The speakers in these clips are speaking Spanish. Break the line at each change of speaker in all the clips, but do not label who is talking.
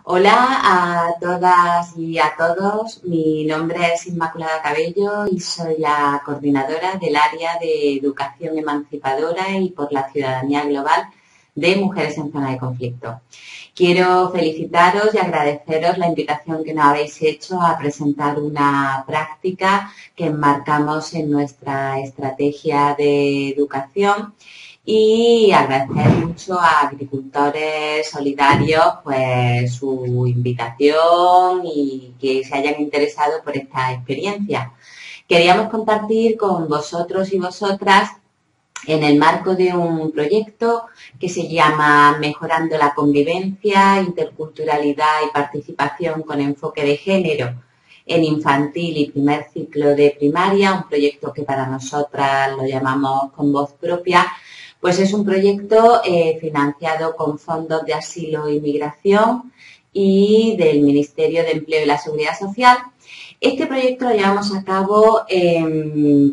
Hola a todas y a todos, mi nombre es Inmaculada Cabello y soy la coordinadora del área de Educación Emancipadora y por la Ciudadanía Global de Mujeres en Zona de Conflicto. Quiero felicitaros y agradeceros la invitación que nos habéis hecho a presentar una práctica que enmarcamos en nuestra estrategia de educación y agradecer mucho a Agricultores Solidarios pues su invitación y que se hayan interesado por esta experiencia. Queríamos compartir con vosotros y vosotras en el marco de un proyecto que se llama Mejorando la convivencia, interculturalidad y participación con enfoque de género en infantil y primer ciclo de primaria, un proyecto que para nosotras lo llamamos Con Voz Propia. Pues es un proyecto financiado con fondos de asilo e inmigración y del Ministerio de Empleo y la Seguridad Social. Este proyecto lo llevamos a cabo en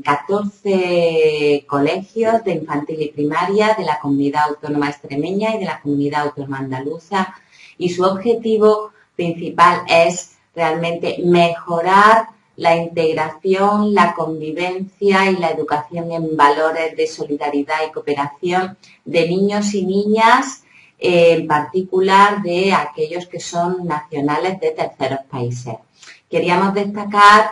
14 colegios de infantil y primaria de la Comunidad Autónoma Extremeña y de la Comunidad Autónoma Andaluza y su objetivo principal es realmente mejorar la integración, la convivencia y la educación en valores de solidaridad y cooperación de niños y niñas, en particular de aquellos que son nacionales de terceros países. Queríamos destacar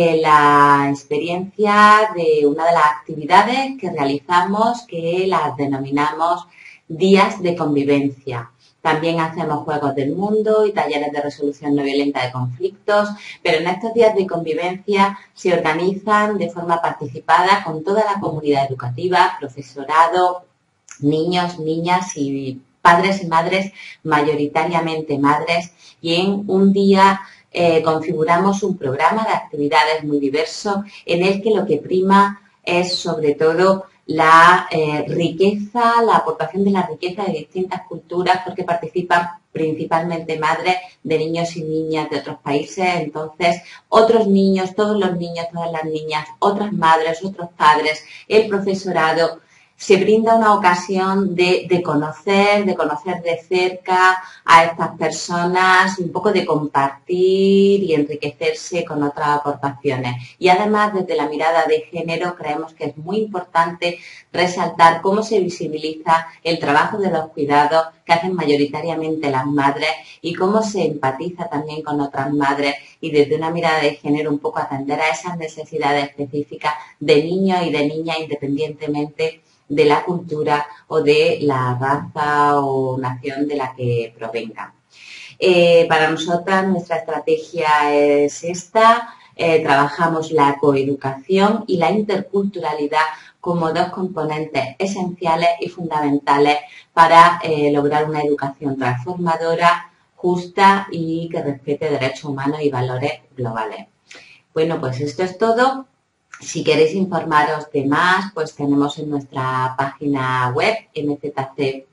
la experiencia de una de las actividades que realizamos, que las denominamos días de convivencia. También hacemos juegos del mundo y talleres de resolución no violenta de conflictos, pero en estos días de convivencia se organizan de forma participada con toda la comunidad educativa, profesorado, niños, niñas y padres y madres, mayoritariamente madres, y en un día configuramos un programa de actividades muy diverso en el que lo que prima es sobre todo la riqueza, la aportación de la riqueza de distintas culturas, porque participan principalmente madres de niños y niñas de otros países, entonces otros niños, todos los niños, todas las niñas, otras madres, otros padres, el profesorado. Se brinda una ocasión de conocer de cerca a estas personas, un poco de compartir y enriquecerse con otras aportaciones. Y además, desde la mirada de género, creemos que es muy importante resaltar cómo se visibiliza el trabajo de los cuidados que hacen mayoritariamente las madres y cómo se empatiza también con otras madres y desde una mirada de género un poco atender a esas necesidades específicas de niños y de niñas independientemente de la cultura o de la raza o nación de la que provengan. Para nosotras nuestra estrategia es esta, trabajamos la coeducación y la interculturalidad como dos componentes esenciales y fundamentales para lograr una educación transformadora, justa y que respete derechos humanos y valores globales. Bueno, pues esto es todo. Si queréis informaros de más, pues tenemos en nuestra página web mzc.es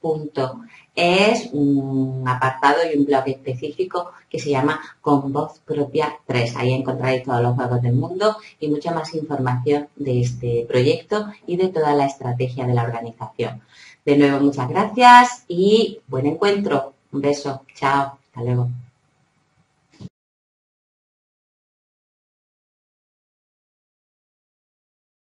un apartado y un blog específico que se llama Con Voz Propia 3. Ahí encontraréis todos los juegos del mundo y mucha más información de este proyecto y de toda la estrategia de la organización. De nuevo, muchas gracias y buen encuentro. Un beso. Chao. Hasta luego.